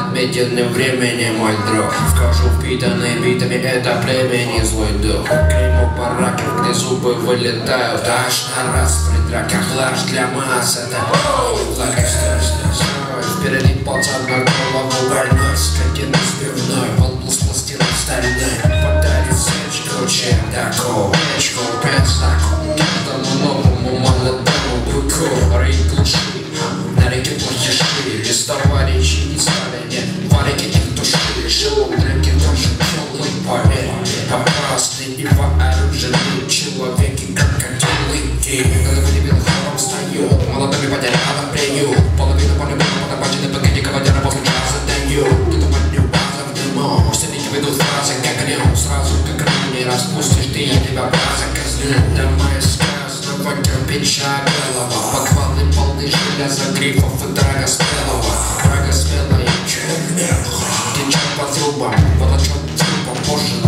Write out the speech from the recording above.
отметенным временем, мой друг. Вхожу впитанный битами, это племени злой дух. Клеймо бараков, где зубы вылетают аж на раз. При драках лаж для масс, это флаг впереди пацан на голову больной. Скотина сбивной, полплус пластины стальной. Подарит сечку, чем такого печку, песаку. Каждому новому молодому быку. Рейд глуши, на реке плохиши. Без товарищей не стали, нет, варики их души. Шелом треки тоже челый, поверь. Опасный и вооруженный человеки, как котелы. И когда дебил хором встает, молодыми потеряла приют. Половину полюбила, подобачены погоди, кавадера после часа дают. Где-то под ним база в дыму. Стеники ведут фразы, как огнем. Сразу как рыбу не распустишь, ты я тебя база казню. Домой сказанного кирпича белого. Похвалы полны железа, грифов и драгоспелого. Драгоспелая черная. Течет по трубам, волочет трупом позже.